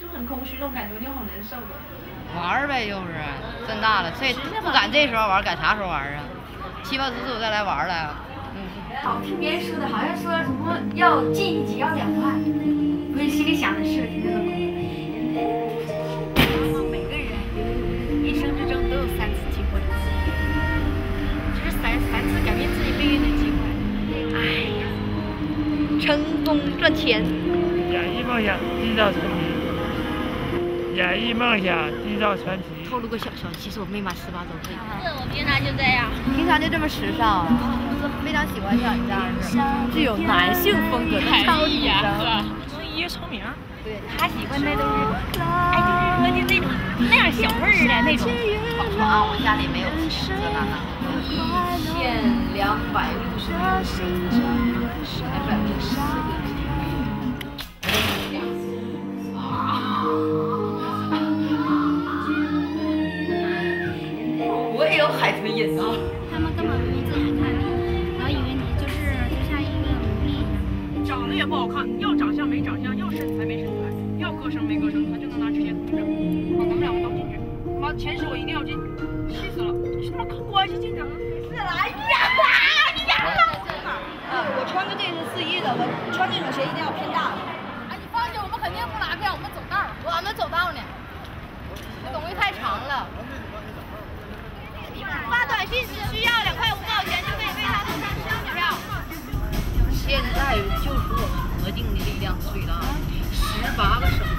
就很空虚那种感觉，就好难受的。 玩呗，就是真大了，这不赶这时候玩，赶啥时候玩啊？7、8、9再来玩了。 好，听别人说的，好像说什么要进1级要2万，我心里想的是挺那个。每个人一生之中都有3次机会，这是3次改变自己命运的机会。哎呀，成功赚钱。 演艺梦想，缔造传奇。演艺梦想，缔造传奇。 透露个小消息，其实我没满18周岁。 我平常就这样。 平常就这么时尚，非常喜欢像你这样的具有男性风格的超女生。 一夜成名。 对，他喜欢那都是，哎，就是说就那样小味儿的那种。 好说啊，我家里没有钱，这那的。 我也有海豚瘾啊！ 他们根本不用自己看你，然后以为你就像一个奴隶一样。 长得也不好看，要长相没长相，要身材没身材，要歌声没歌声，他就能拿职业通证，把咱们2个都进去。妈，前10我一定要进，气死了！什么靠关系进的？ 是来呀！我穿个这是41的，我穿这种鞋一定要偏大的。 哎，你放心，我们肯定不拉票，我们走道，我们走道呢。这东西太长了。 发短信只需要2块5毛钱就可以为他送上车票。 现在救赎我们魔镜的力量是最大的，18个省。